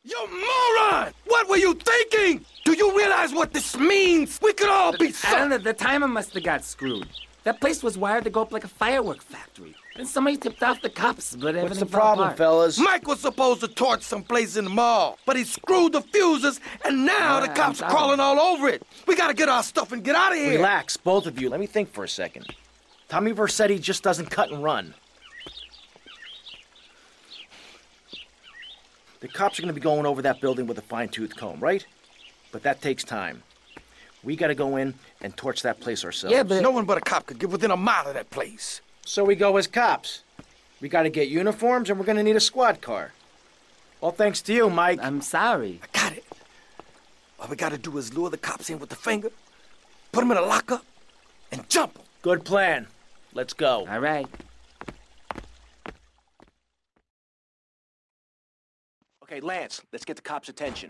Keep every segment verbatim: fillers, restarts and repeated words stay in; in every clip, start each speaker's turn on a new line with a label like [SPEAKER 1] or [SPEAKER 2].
[SPEAKER 1] You moron! What were you thinking? Do you realize what this means? We could all be
[SPEAKER 2] I don't know, the timer must have got screwed. That place was wired to go up like a firework factory. And somebody tipped off the cops, but everything
[SPEAKER 3] What's the
[SPEAKER 2] fell
[SPEAKER 3] problem,
[SPEAKER 2] apart.
[SPEAKER 3] fellas?
[SPEAKER 1] Mike was supposed to torch someplace in the mall, but he screwed the fuses, and now
[SPEAKER 2] Yeah,
[SPEAKER 1] the cops
[SPEAKER 2] I'm
[SPEAKER 1] are
[SPEAKER 2] sorry.
[SPEAKER 1] crawling all over it. We gotta get our stuff and get out of here.
[SPEAKER 3] Relax, both of you. Let me think for a second. Tommy Vercetti just doesn't cut and run. The cops are going to be going over that building with a fine-tooth comb, right? But that takes time. We got to go in and torch that place ourselves.
[SPEAKER 2] Yeah, but...
[SPEAKER 1] No one but a cop could get within a mile of that place.
[SPEAKER 3] So we go as cops. We got to get uniforms, and we're going to need a squad car. All thanks to you, Mike.
[SPEAKER 2] I'm sorry.
[SPEAKER 1] I got it. All we gotta do is lure the cops in with the finger, put them in a lockup, and jump them.
[SPEAKER 3] Good plan. Let's go.
[SPEAKER 2] All right.
[SPEAKER 3] Okay, Lance, let's get the cops' attention.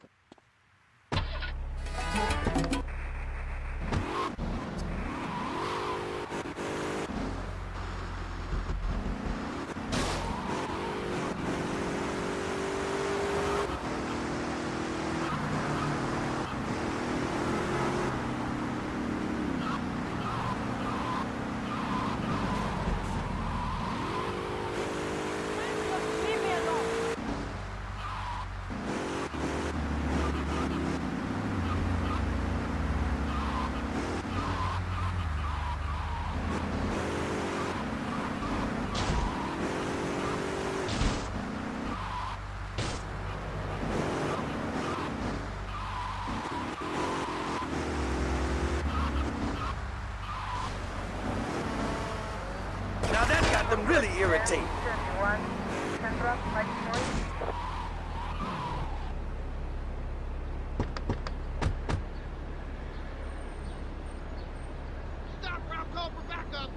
[SPEAKER 1] Now that got them really irritated.
[SPEAKER 4] Stop or I'll call for backup.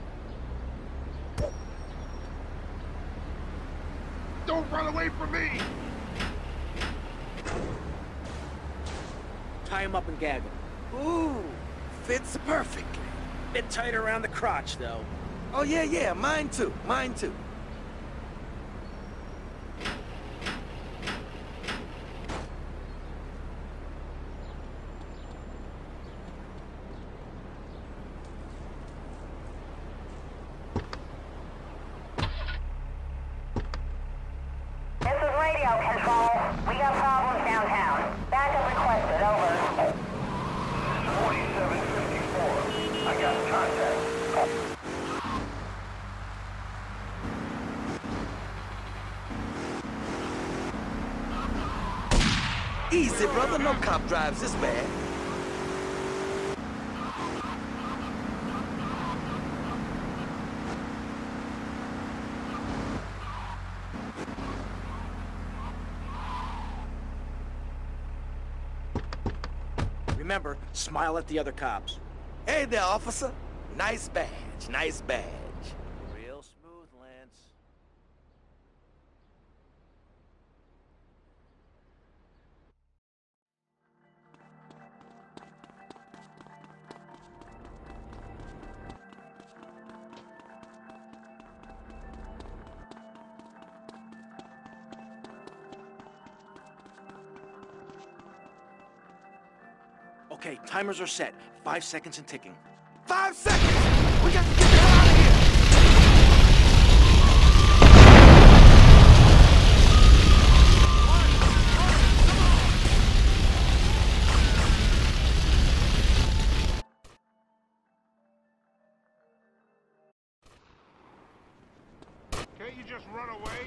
[SPEAKER 4] Don't run away from me.
[SPEAKER 3] Tie him up and gag him.
[SPEAKER 1] Ooh, fits perfectly.
[SPEAKER 3] Bit tight around the crotch, though.
[SPEAKER 1] Oh, yeah, yeah, mine too, mine too.
[SPEAKER 5] This is radio control. We got problems downtown. Backup requested, over.
[SPEAKER 4] forty-seven fifty-four. I got contact.
[SPEAKER 1] Easy, brother, no cop drives this bad.
[SPEAKER 3] Remember, smile at the other cops.
[SPEAKER 1] Hey there, officer. Nice badge, nice badge.
[SPEAKER 3] Real smooth, Lance. Okay, timers are set. Five seconds and ticking.
[SPEAKER 1] Five seconds! We got to get the hell out of here!
[SPEAKER 4] Can't you just run away?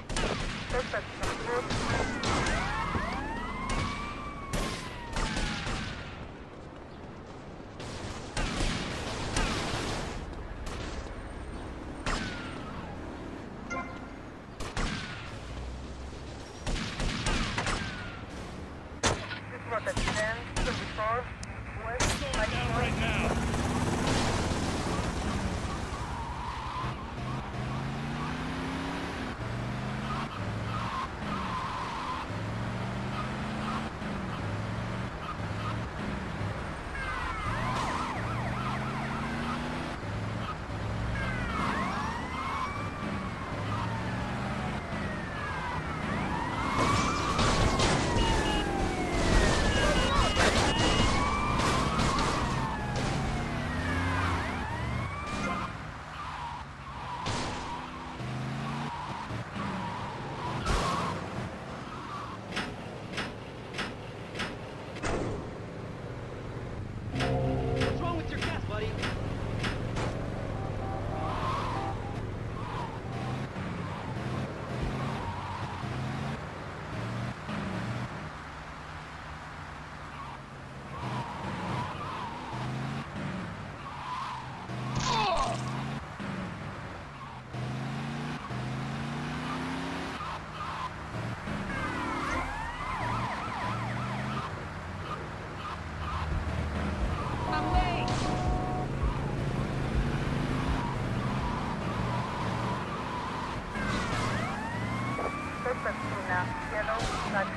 [SPEAKER 5] China, yellow, taxi.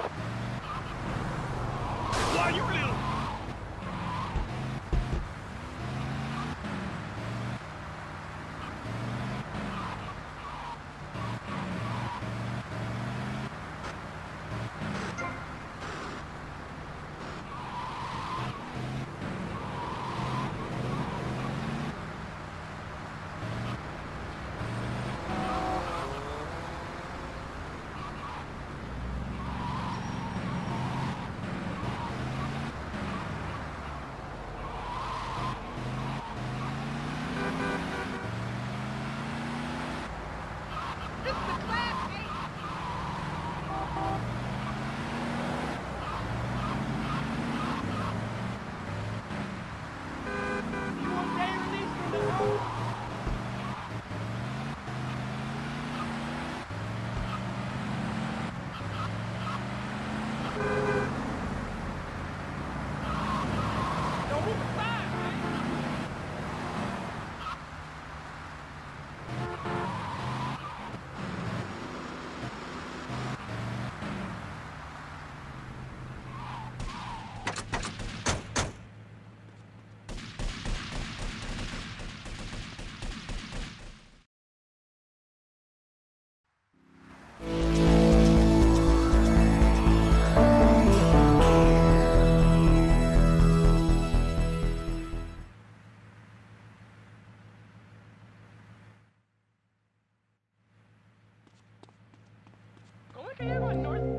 [SPEAKER 4] Why you little?
[SPEAKER 6] ¿Cómo es que llego al norte?